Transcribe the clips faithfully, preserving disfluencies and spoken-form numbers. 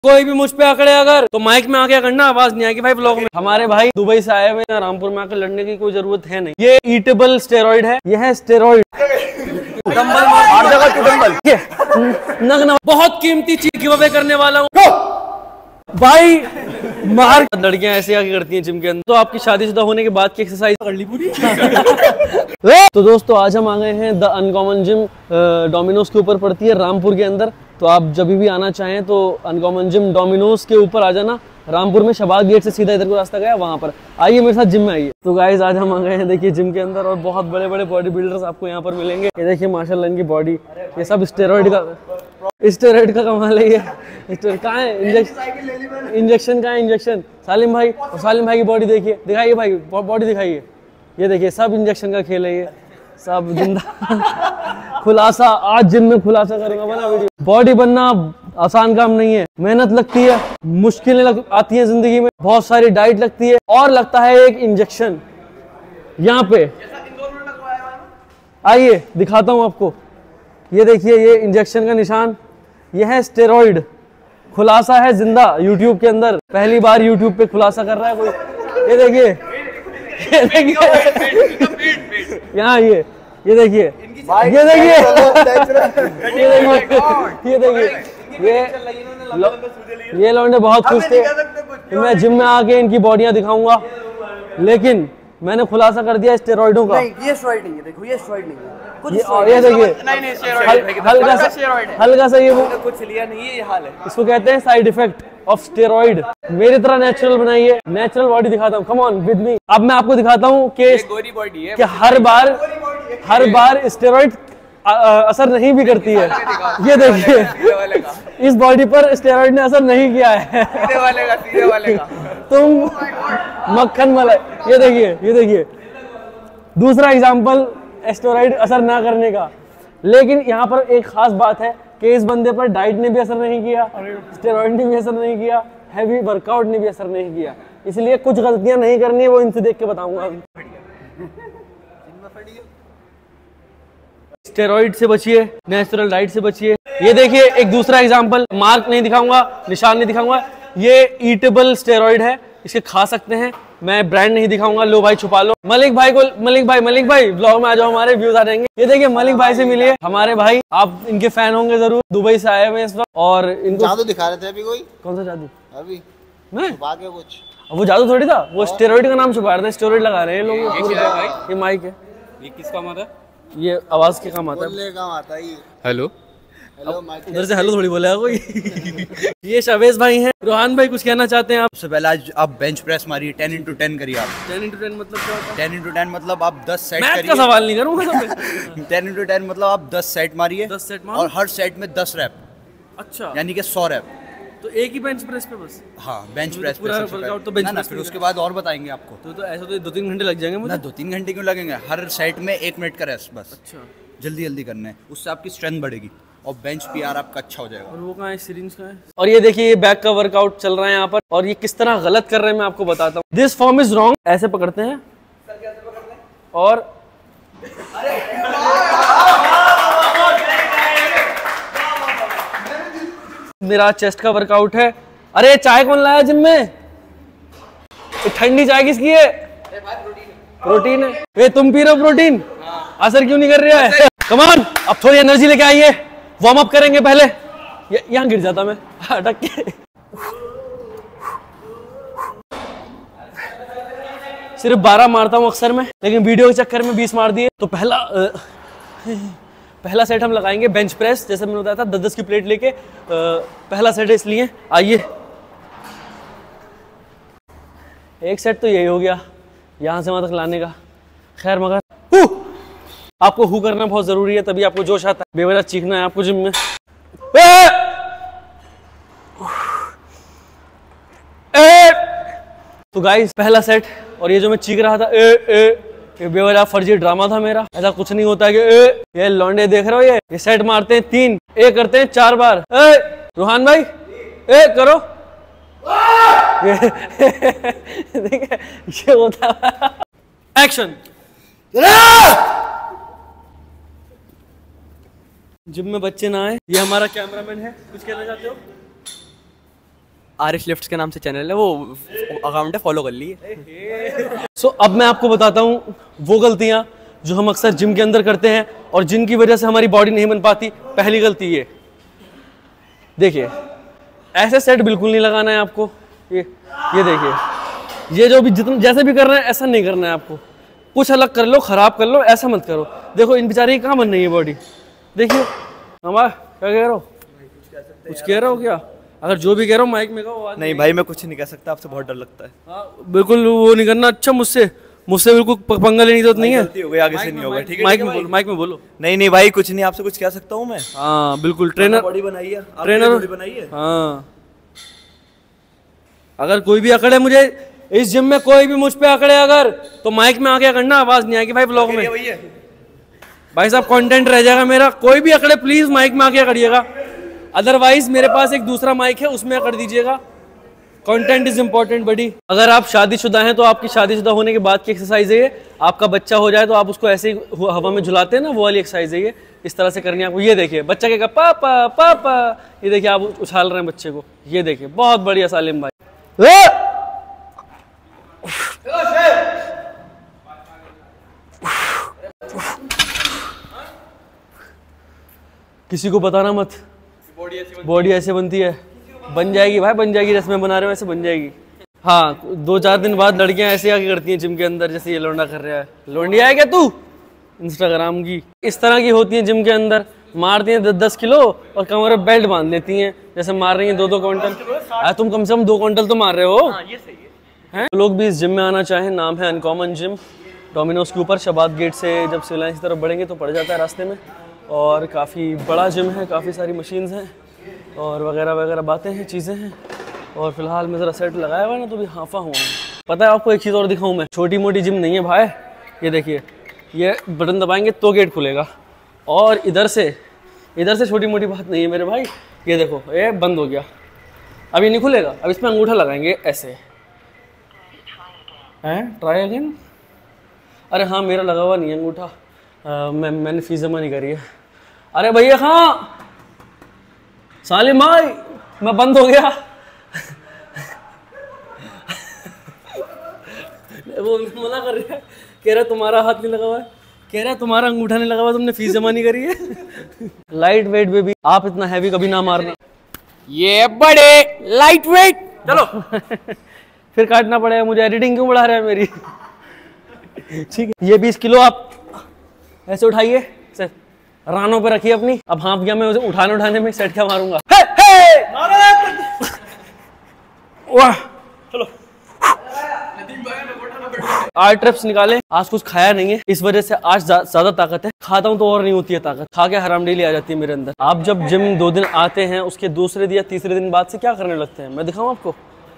कोई भी मुझ पे आकड़े अगर तो माइक में आके करना, आवाज नहीं आएगी भाई ब्लॉग में। हमारे भाई दुबई से आए हुए हैं, रामपुर में आकर लड़ने की कोई जरूरत है नहीं। ये ईटेबल स्टेरॉइड है, ये है स्टेरॉइड। डंबल मार जगह टू डंबल नग न, बहुत कीमती चीज गिव अवे करने वाला हूँ भाई। मार लड़कियां ऐसे आके करती हैं जिम के अंदर, तो आपकी शादीशुदा होने के बाद की एक्सरसाइज कर ली पूरी। तो दोस्तों आज हम आ गए हैं द अनकॉमन जिम, डोमिनोज के ऊपर पड़ती है रामपुर के अंदर। तो आप जब भी आना चाहें तो अनकॉमन जिम डोमिनोज के ऊपर आ जाना, रामपुर में शबाग गेट से सीधा इधर को रास्ता गया, वहां पर आइए मेरे साथ जिम में आइए। तो गाइज आज हम आ गए हैं देखिए जिम के अंदर, और बहुत बड़े बड़े बॉडी बिल्डर्स आपको यहाँ पर मिलेंगे। ये देखिए माशाल्लाह इनकी बॉडी, ये सब स्टेरॉइड का स्टेरॉइड का कमाल है। ये कहाँ है इंजेक्शन, इंजेक्शन कहाँ है इंजेक्शन? सालिम भाई, और सालिम भाई की बॉडी देखिए, दिखाइए भाई बॉडी दिखाइए। ये देखिए सब इंजेक्शन का खेल है, ये सब जिंदा खुलासा आज जिम में खुलासा करूंगा बना वीडियो। बॉडी बनना आसान काम नहीं है, मेहनत लगती है, मुश्किलें लग, आती हैं जिंदगी में, बहुत सारी डाइट लगती है, और लगता है एक इंजेक्शन। यहाँ पे आइए दिखाता हूँ आपको, ये देखिए ये इंजेक्शन का निशान, ये है स्टेरॉइड। खुलासा है जिंदा यूट्यूब के अंदर, पहली बार यूट्यूब पे खुलासा कर रहा है कोई। ये देखिए ये देखिए यहाँ ये ये देखिए ये देखिए ये देखिए ये देखिए ये ये लौंडे बहुत खुश थे कि मैं जिम में आके इनकी बॉडियां दिखाऊंगा, लेकिन मैंने खुलासा कर दिया स्टेरॉइडों का। नहीं, ये स्टेरॉइड नहीं है, देखो ये स्टेरॉइड नहीं है, कुछ ये, ये देखिए हल्का सा हल्का सा ये कुछ लिया नहीं है, ये हाल है। इसको कहते हैं साइड इफेक्ट ऑफ स्टेरॉइड। मेरी तरह नेचुरल बनाइए, नेचुरल बॉडी दिखाता हूँ, कम ऑन विद मी। अब मैं आपको दिखाता हूँ कि कि हर बार हर बार स्टेरॉइड असर नहीं भी करती है। ये देखिए इस बॉडी पर स्टेरॉइड ने असर नहीं किया है। सीधे वाले का, सीधे वाले का। तुम मक्खन मलाई। ये देखिए ये देखिए दूसरा एग्जांपल स्टेरॉइड असर ना करने का। लेकिन यहाँ पर एक खास बात है कि इस बंदे पर डाइट ने भी असर नहीं किया, स्टेरॉइड ने भी असर नहीं किया, हैवी वर्कआउट ने भी असर नहीं किया। इसलिए कुछ गलतियां नहीं करनी है, वो इनसे देख के बताऊंगा। स्टेरॉइड से बचिए, नेचुरल डाइट से बचिए। ये देखिए एक दूसरा एग्जांपल, मार्क नहीं दिखाऊंगा, निशान नहीं दिखाऊंगा, ये ईटेबल स्टेरॉइड है, इसे खा सकते हैं। मैं ब्रांड नहीं दिखाऊंगा, लो भाई छुपा लो। मलिक भाई को, मलिक भाई मलिक भाई ब्लॉग में आ जाओ, हमारे व्यूज आ जाएंगे। ये देखिए मलिक भाई से मिलिए, हमारे भाई, आप इनके फैन होंगे जरूर, दुबई से आए हुए इस वक्त। और इनको जादू दिखा रहे थे अभी कोई। कौन सा जादू? अभी मैं छुपा के कुछ, वो जादू थोड़ी था, वो स्टेरॉइड का नाम छुपा रहे थे। स्टेरॉइड लगा रहे हैं लोग। ये माइक है, ये किस काम आता है? ये आवाज के काम आता है, बोलने काम आता है। हेलो हेलो माइक इधर से हेलो थोड़ी बोलेगा कोई। ये शवेज भाई हैं। रोहान भाई कुछ कहना चाहते हैं आप? सबसे पहले आज आप बेंच प्रेस मारिए, टेन इंटू टेन करिए आप। टेन इंटू टेन मतलब क्या होता है? टेन इंटू टेन मतलब आप दस सेट मैथ करिए। का सवाल नहीं करूंगा। टेन इंटू टेन मतलब आप दस सेट मारिए, दस सेट मारो, और हर सेट में दस रैप, अच्छा यानी कि सौ रैप। तो एक ही बेंच प्रेस पे बस? हाँ बेंच प्रेस पूरा वर्कआउट तो बेंच प्रेस, फिर उसके बाद और बताएंगे आपको। तो तो ऐसा तो दो तीन घंटे लग जाएंगे मुझे। ना दो तीन घंटे क्यों लगेंगे, हर सेट में एक मिनट का रेस्ट बस। अच्छा, जल्दी जल्दी करना है, उससे आपकी स्ट्रेंथ बढ़ेगी और बेंच पीआर आपका अच्छा हो जाएगा। और वो कहाँ है, सिरिंज कहाँ है? और ये देखिए ये बैक का वर्कआउट चल रहा है यहाँ पर, और ये किस तरह गलत कर रहे हैं मैं आपको बताता हूँ। This form is wrong. ऐसे पकड़ते हैं और मेरा चेस्ट का वर्कआउट है। अरे चाय कौन लाया जिम में? ठंडी चाय किसकी है? प्रोटीन है। ये तुम पी रहे हो प्रोटीन? असर क्यों नहीं कर रहा है? कम ऑन, अब थोड़ी एनर्जी लेके आइए, वार्म अप करेंगे पहले। यहाँ गिर जाता मैं अटक के। सिर्फ बारह मारता हूँ अक्सर में, लेकिन वीडियो के चक्कर में बीस मार दिए। तो पहला आ, पहला सेट हम लगाएंगे बेंच प्रेस, जैसे मैंने बताया था, दस दस की प्लेट लेके। आ, पहला सेट है इसलिए आइए। एक सेट तो यही हो गया यहाँ से वहां तक लाने का। खैर मगर हु! आपको हु करना बहुत जरूरी है, तभी आपको जोश आता है। बेवजह चीखना है आपको जिम में। ए! ए! तो गाइस पहला सेट, और ये जो मैं चीख रहा था ए ए, ये बेवजह फर्जी ड्रामा था मेरा। ऐसा कुछ नहीं होता है कि ए, ये लौंडे देख रहे हो, ये ये सेट मारते हैं तीन, ए करते हैं चार बार। ए रोहान भाई ए करो। ये देखिए ये होता है। एक्शन। जिम में बच्चे ना आए। ये हमारा कैमरामैन है, कुछ कहना चाहते हो? आरिश लिफ्ट्स के नाम से चैनल है, वो अकाउंट है, फॉलो कर लिए। सो so, अब मैं आपको बताता हूँ वो गलतियाँ जो हम अक्सर जिम के अंदर करते हैं और जिनकी वजह से हमारी बॉडी नहीं बन पाती। पहली गलती ये देखिए, ऐसे सेट बिल्कुल नहीं लगाना है आपको। ये ये देखिए, ये जो भी जितना जैसे भी कर रहे हैं ऐसा नहीं करना है आपको। कुछ अलग कर लो, खराब कर लो, ऐसा मत करो। देखो इन बेचारी की कहाँ बन रही है बॉडी, देखिए। हमारा क्या कह रहे हो, कुछ कह रहे हो क्या? अगर जो भी कह रहा हूँ माइक में कहो। नहीं भाई मैं कुछ नहीं कह सकता, आपसे बहुत डर लगता है। हाँ बिल्कुल वो नहीं करना। अच्छा मुझसे मुझसे बिल्कुल पंगा लेने की जरूरत नहीं है। गलती हो गई, आगे से नहीं होगा, ठीक है? माइक में बोलो, माइक में बोलो। नहीं नहीं भाई कुछ नहीं, आपसे कुछ कह सकता हूँ मैं? हाँ बिल्कुल। ट्रेनर बॉडी बनाई है, ट्रेनर बॉडी बनाई है। हाँ, अगर कोई भी अकड़े मुझे इस जिम में, कोई भी मुझ पे अकड़े अगर, तो माइक में आके करना, आवाज नहीं आएगी भाई ब्लॉग में। भाई साहब कंटेंट रह जाएगा मेरा। कोई भी अकड़े प्लीज माइक में आके अकड़िएगा, अदरवाइज मेरे पास एक दूसरा माइक है उसमें अकड़ दीजिएगा। Content is important buddy. अगर आप शादीशुदा हैं तो आपकी शादीशुदा होने के बाद की एक्सरसाइज है ये। आपका बच्चा हो जाए तो आप उसको ऐसे ही हवा में झुलाते हैं ना, वो वाली एक्सरसाइज है ये। इस तरह से करनी है आपको। ये देखिए बच्चा कहेगा पापा पापा, ये देखिए आप उछाल रहे हैं बच्चे को। ये देखिए बहुत बढ़िया सालिम भाई। किसी को बताना मत, बॉडी ऐसे बनती है। बन जाएगी भाई, बन जाएगी, रस्में बना रहे हो ऐसे बन जाएगी। हाँ दो चार दिन बाद लड़कियां ऐसे आके करती हैं जिम के अंदर, जैसे ये लौंडा कर रहा है। लौंडिया है क्या तू इंस्टाग्राम की? इस तरह की होती है जिम के अंदर, मारती हैं दस दस किलो और कमर में बेल्ट बांध लेती हैं, जैसे मार रही हैं दो दो क्विंटल। तुम कम से कम दो क्विंटल तो मार रहे हो। हाँ, ये सही है। हैं लोग भी इस जिम में आना चाहें, नाम है अनकॉमन जिम, डोमिनोज के ऊपर शबाद गेट से जब सिविल लाइंस की तरफ बढ़ेंगे तो पड़ जाता है रास्ते में। और काफ़ी बड़ा जिम है, काफ़ी सारी मशीन्स हैं और वगैरह वगैरह बातें हैं, चीज़ें हैं। और फिलहाल मैं ज़रा सेट लगाया हुआ है ना, तो भी हाफा हुआ हूँ। पता है आपको एक चीज़ और दिखाऊँ मैं, छोटी मोटी जिम नहीं है भाई। ये देखिए, ये बटन दबाएंगे तो गेट खुलेगा, और इधर से इधर से छोटी मोटी बात नहीं है मेरे भाई। ये देखो ये बंद हो गया, अभी नहीं खुलेगा। अब इसमें अंगूठा लगाएंगे ऐसे, हैं ट्राई अगेन। अरे हाँ मेरा लगा हुआ नहीं है अंगूठा, आ, मैं मैंने फीस जमा नहीं करी है। अरे भैया हाँ सालिम भाई मैं बंद हो गया। वो मना कर रहा है, कह रहा तुम्हारा हाथ नहीं लगा हुआ है, कह रहा तुम्हारा अंगूठा नहीं लगा हुआ, तुमने फीस जमा नहीं करी है। लाइट वेट बेबी, आप इतना हैवी कभी ना मारना। ये बड़े लाइट वेट, चलो। फिर काटना पड़ेगा मुझे, एडिटिंग क्यों बढ़ा रहा है मेरी। ठीक है, ये बीस किलो आप ऐसे उठाइए, सर रानों पे रखिए अपनी। अब हाँप गया मैं, उसे उठाने उठाने में सेट क्या मारूंगा। हे, हे! वाह चलो, आठ रेप्स निकाले। आज कुछ खाया नहीं है, इस वजह से आज ज्यादा ताकत है। खाता हूँ तो और नहीं होती है ताकत, खा के हराम डेली आ जाती है मेरे अंदर। आप जब जिम दो दिन आते हैं, उसके दूसरे दिन या तीसरे दिन बाद से क्या करने लगते हैं, मैं दिखाऊं आपको।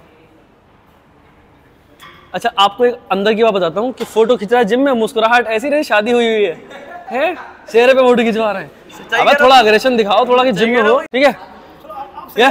अच्छा आपको एक अंदर की बात बताता हूँ कि फोटो खिंच रहा है जिम में, मुस्कुराहट ऐसी रही शादी हुई हुई है, है? चेहरे पे फोटो खिंचवा रहे हैं। अब थोड़ा अग्रेशन दिखाओ, थोड़ा कि जिम में हो, ठीक है क्या?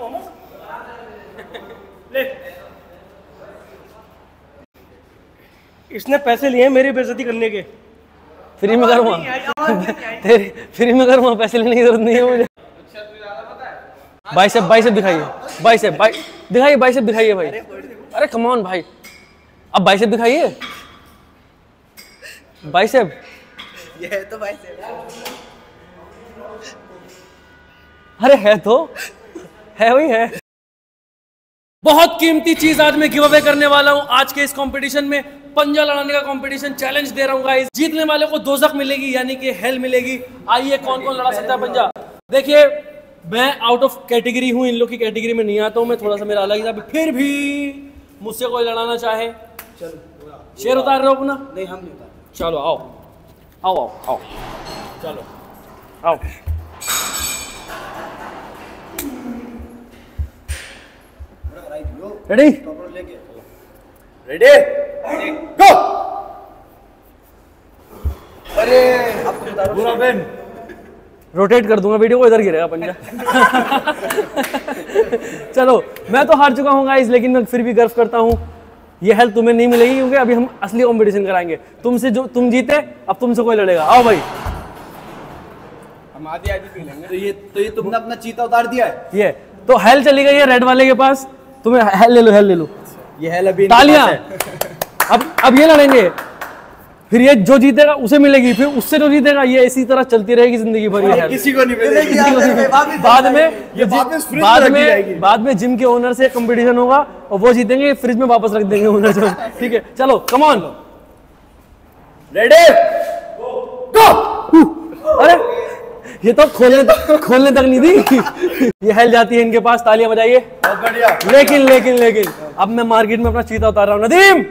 इसने पैसे लिए मेरी बेइज्जती करने के। फ्री में करूँगा तेरी, फ्री में करूँगा, पैसे लेने की जरूरत नहीं है मुझे। बाइसेप बाइसेप दिखाइए, बाइसेप बाइ दिखाइए, बाइसेप दिखाइए भाई। अरे कम ऑन भाई, अब बाइसेप दिखाइए, बाइसेप। ये है तो बाइसेप। अरे है तो है, वही है। बहुत कीमती चीज आज मैं गिव अवे करने वाला हूं आज के इस कंपटीशन में। पंजा लड़ाने का कंपटीशन चैलेंज दे रहा हूं गाइस। जीतने वाले को दोज़ख मिलेगी, यानी कि हेल मिलेगी। आइए कौन कौन लड़ा सकता है पंजा। देखिए मैं आउट ऑफ कैटेगरी हूं, इन लोग की कैटेगरी में नहीं आता हूं मैं, थोड़ा सा मेरा अलग ही। फिर भी मुझसे कोई लड़ाना चाहे, चलो शेर उतार रहे हो अपना? नहीं हम नहीं उतार। चलो आओ आओ आओ आओ, चलो आओ। Ready ready go. अरे आपको बता रहा हूं, रोटेट कर दूंगा वीडियो को, इधर गिरेगा पंजा। चलो मैं तो हार चुका हूँ गाइस, लेकिन मैं फिर भी गर्व करता हूँ। ये हेल्प तुम्हें नहीं मिलेगी क्योंकि अभी हम असली कंपटीशन कराएंगे। तुमसे जो तुम जीते, अब तुमसे कोई लड़ेगा। आओ भाई, हम आधी आधी पी लेंगे। तो ये तो ये तुमने अपना चीता उतार दिया है। ये तो हेल चली गई है रेड वाले के पास, तुम्हें हेल ले लो, हेल ले लो। ये हेल अभी तालियां। अब अब ये लड़ेंगे, फिर ये जो जीतेगा उसे मिलेगी, फिर उससे जो जीतेगा, ये इसी तरह चलती रहेगी जिंदगी भर। ये किसी को नहीं मिलेगी। बाद में बाद में बाद में जिम के ओनर से कंपटीशन होगा और वो जीतेंगे, फ्रिज में वापस रख देंगे ओनर से। ठीक है, चलो कम ऑन, रेडी गो। अरे ये तो खोलने तक खोलने तक नहीं दी। ये हेल जाती है इनके पास, तालियां बजाइए। बहुत बढ़िया। लेकिन लेकिन लेकिन अब मैं मार्केट में अपना चीता उतार रहा हूँ। नदीम,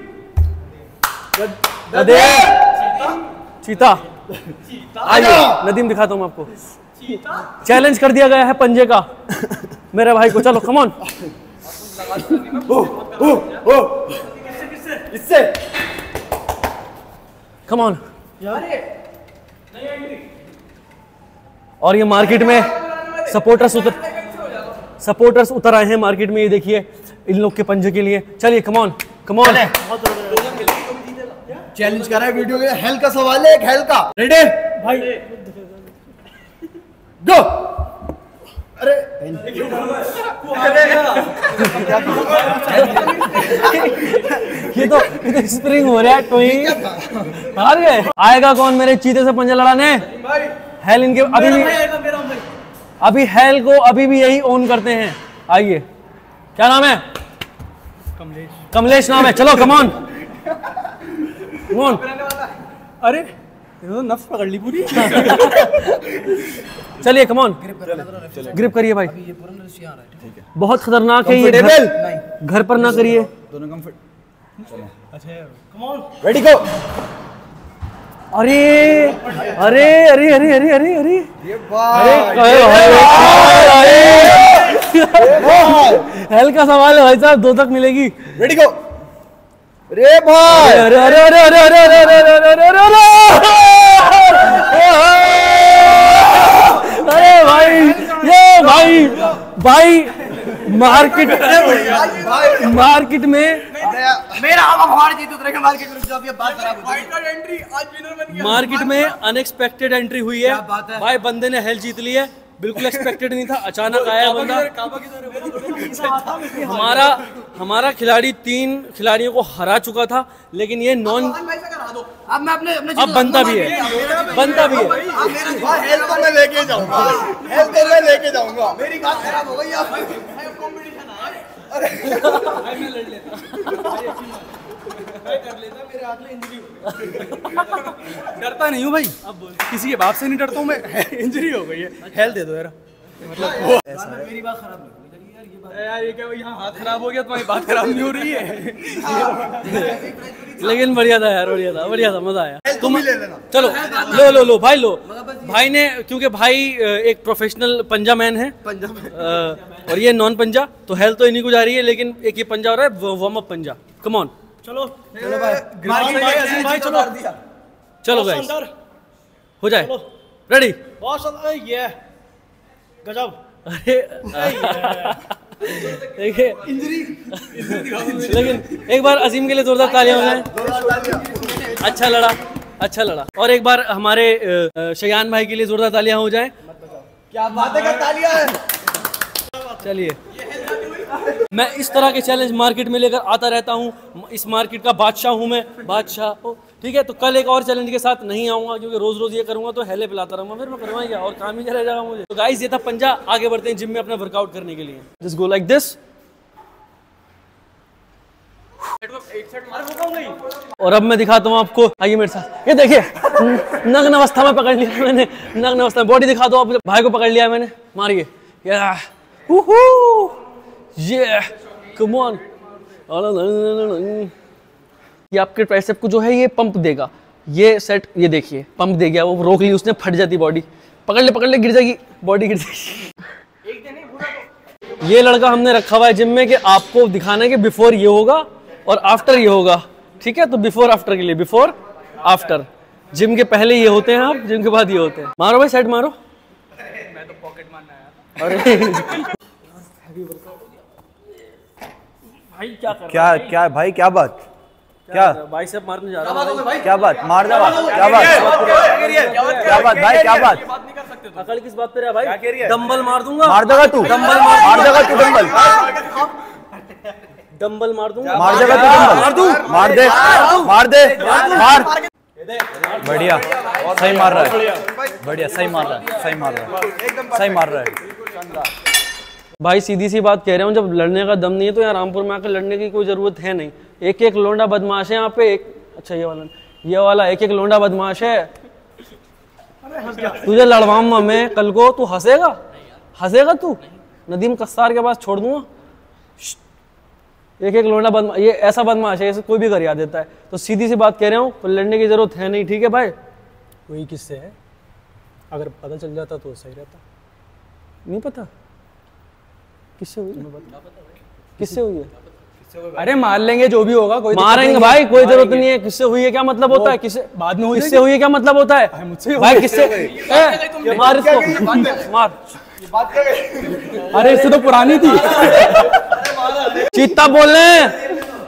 नदीम चीता आइए, नदीम दिखाता हूँ आपको। चैलेंज कर दिया गया है पंजे का मेरे भाई को। चलो कम ऑन, इससे कम ऑन। और ये मार्केट में सपोर्टर्स उतर सपोर्टर्स उतर आए हैं मार्केट में, ये देखिए इन लोग के पंजे के लिए। चलिए come on, come on. Challenge कर रहा है वीडियो के लिए। हेल का सवाल है, एक हेल का। रेडी भाई गो। अरे ये तो ये तो स्प्रिंग हो रहा है। टोई हार गए। आएगा कौन मेरे चीते से पंजा लड़ाने? हेल इनके अभी भी अभी हेल को अभी भी यही ओन करते हैं। आइए, क्या नाम है? कमलेश। कमलेश नाम है। चलो कम ऑन, कम ऑन। अरे ये तो नफ्स पकड़ ली पूरी। चलिए कम ऑन, ग्रिप करिए भाई। बहुत खतरनाक है ये, घर, घर पर ना करिए। दोनों कंफर्ट। अच्छा रेडी गो। अरे अरे अरे अरे अरे अरे अरे ये हेल का सवाल है भाई साहब, दो तक मिलेगी। Ready go. अरे भाई अरे अरे अरे अरे अरे अरे अरे अरे अरे अरे अरे भाई, ये भाई भाई मार्केट मार्केट में मेरा मार्केट में अनएक्सपेक्टेड एंट्री हुई है भाई। बंदे ने हेल जीत ली है, बिल्कुल एक्सपेक्टेड नहीं था, अचानक आया बंदा। हमारा हमारा खिलाड़ी तीन खिलाड़ियों को हरा चुका था, लेकिन ये नॉन अब मैं अपने अपने अब बनता भी है, बनता भी है। हेल्थ तो मैं लेके जाऊंगा, हेल्थ तो मैं लेके जाऊंगा। मेरी बात खराब हो गई यार। कंपटीशन है। अरे मैं लड़ लेता, कर लेता, मेरे हाथ में इंजरी हो। डरता नहीं हूँ भाई, अब किसी के बाप से नहीं डरता हूँ मैं। इंजरी हो गई है, हेल्थ दे दो यार। मतलब मेरी बात खराब नहीं यार, ये क्या यहाँ हाथ खराब हो गया, तुम्हारी बात खराब नहीं हो रही है। लेकिन बढ़िया था यार, बढ़िया था, बढ़िया था, मजा आया। तुम ही ले लेना। चलो लो लो लो भाई, लो भाई ने, क्योंकि भाई एक प्रोफेशनल पंजा मैन है और ये नॉन पंजा, तो हेल्थ तो इन्हीं को जा रही है, लेकिन एक ये पंजा हो रहा है वार्म अप पंजा। कम ऑन, चलो चलो भाई, भाई भाई चलो चलो गाइस, हो जाए। रेडी? बहुत ये गजब। अरे देखिए, लेकिन एक बार अजीम के लिए जोरदार तालियां हो जाए। अच्छा लड़ा, अच्छा लड़ा। और एक बार हमारे शयान भाई के लिए जोरदार तालियां हो जाए। क्या बात है, तालियां है। चलिए, मैं इस तरह के चैलेंज मार्केट में लेकर आता रहता हूँ। इस मार्केट का बादशाह हूँ मैं, बादशाह। ठीक है, तो कल एक और चैलेंज के साथ नहीं आऊंगा, क्योंकि रोज रोज ये करूंगा तो हेले पिलाता रहूंगा, फिर मैं करवाई क्या और काम ही रह जाएगा मुझे। तो गाइस, ये था पंजा। आगे बढ़ते हैं जिम में अपना वर्कआउट करने के लिए। Just go like this. और अब मैं दिखाता हूँ आपको, आइए मेरे साथ। ये देखिए, नग्न अवस्था में पकड़ लिया मैंने, नग्न अवस्था में। बॉडी दिखा दो, आप भाई को पकड़ लिया मैंने, मारिए। ये कम ऑन। ये आपके ट्राइसेप को जो है ये पंप देगा, ये सेट, ये देखिए पंप दे गया, वो रोक ली उसने, फट जाती बॉडी। पकड़ ले पकड़ ले, गिर जाएगी बॉडी, गिर जाएगी। ये लड़का हमने रखा हुआ है जिम में कि आपको दिखाना है कि बिफोर ये होगा और आफ्टर ये होगा। ठीक है, तो बिफोर आफ्टर के लिए, बिफोर आफ्टर। जिम के पहले ये होते हैं आप, जिम के बाद ये होते हैं। मारो भाई, सेट मारो। मैं तो पॉकेट मारना आया। अरे भाई क्या कर क्या रहा है? क्या भाई, क्या बात, क्या बाइसेप मारने जा रहा हूं। क्या बात, मार दे, क्या बात, क्या बात भाई, क्या बात। अकल किस बात पे रहा भाई? डंबल मार दूंगा। मार देगा तू, डंबल मार देगा तू, डंबल। डंबल मार दूंगा। मार देगा तू डंबल? मार दूं? मार दे, मार दे, मार। बढ़िया, सही मार रहा है, बढ़िया, सही मार रहा है, सही मार रहा है, सही मार रहा है। भाई सीधी सी बात कह रहा हूँ, जब लड़ने का दम नहीं है तो यहाँ रामपुर में आकर लड़ने की कोई जरूरत है नहीं। एक एक लोंडा बदमाश है यहाँ पे। एक अच्छा ये वाला ये वाला एक एक लोंडा बदमाश है। तुझे लड़वाऊंगा मैं कल को, तू हंसेगा हंसेगा तू नदीम कस्सार के पास छोड़ दूंगा। एक एक लोंडा बदमाश, ये ऐसा बदमाश है, ऐसे कोई भी गरिया देता है। तो सीधी सी बात कह रहा हूँ, तो लड़ने की जरूरत है नहीं, ठीक है भाई? वही किससे है, अगर पता चल जाता तो सही रहता। नहीं पता किससे हुई? किससे हुई है? अरे मार लेंगे जो भी होगा, कोई मारेंगे भाई, कोई जरूरत नहीं है। किससे हुई है क्या मतलब होता है? किससे बाद में हुई किससे हुई है क्या मतलब होता है? मुझसे भाई किससे? ए, मार इसको, मार। अरे इससे तो पुरानी थी। चीता बोल रहे।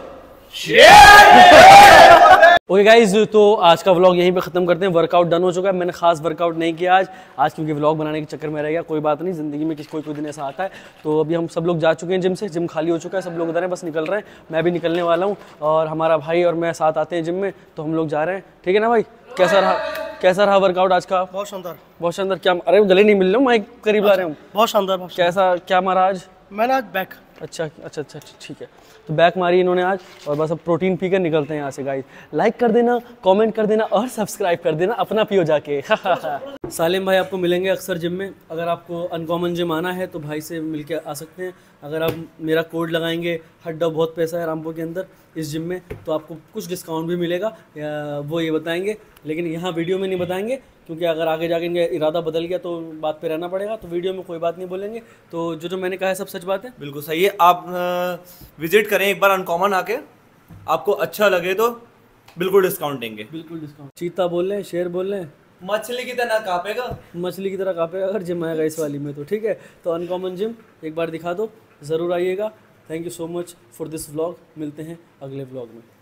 ओके गाइज, तो आज का व्लॉग यहीं पे खत्म करते हैं। वर्कआउट डन हो चुका है। मैंने खास वर्कआउट नहीं किया आज आज क्योंकि व्लॉग बनाने के चक्कर में रह गया। कोई बात नहीं, जिंदगी में किसी कोई कोई दिन ऐसा आता है। तो अभी हम सब लोग जा चुके हैं जिम से, जिम खाली हो चुका है, सब लोग उधर हैं, बस निकल रहे हैं। मैं भी निकलने वाला हूँ और हमारा भाई और मैं साथ आते हैं जिम में, तो हम लोग जा रहे हैं। ठीक है ना भाई? कैसा रहा कैसा रहा वर्कआउट आज का? बहुत शानदार, बहुत शानदार। क्या? अरे गले नहीं मिल रहे, माइक करीब ला रहे हैं। बहुत शानदार, बहुत कैसा क्या मारा आज? मैंने आज बैक। अच्छा अच्छा अच्छा ठीक है, तो बैक मारी इन्होंने आज और बस अब प्रोटीन पीकर निकलते हैं यहाँ से गाइस। लाइक कर देना, कमेंट कर देना और सब्सक्राइब कर देना, अपना पियो जाके। सालिम भाई आपको मिलेंगे अक्सर जिम में। अगर आपको अनकॉमन जिम आना है तो भाई से मिलके आ सकते हैं। अगर आप मेरा कोड लगाएंगे, हड्डा बहुत पैसा है रामपुर के अंदर इस जिम में, तो आपको कुछ डिस्काउंट भी मिलेगा, या वो ये बताएंगे, लेकिन यहाँ वीडियो में नहीं बताएंगे क्योंकि अगर आगे जाके इनका इरादा बदल गया तो बात पे रहना पड़ेगा। तो वीडियो में कोई बात नहीं बोलेंगे। तो जो जो मैंने कहा है सब सच बात है। बिल्कुल सही है। आप विजिट करें एक बार अनकॉमन आके, आपको अच्छा लगे तो बिल्कुल डिस्काउंट देंगे। बिल्कुल डिस्काउंट। चीता बोल रहे हैं, शेर बोल रहे हैं, मछली की तरह कांपेगा, मछली की तरह कांपेगा अगर जिम आएगा इस वाली में तो। ठीक है, तो अनकॉमन जिम एक बार दिखा दो, ज़रूर आइएगा। Thank you so much for this vlog. मिलते हैं अगले व्लॉग में।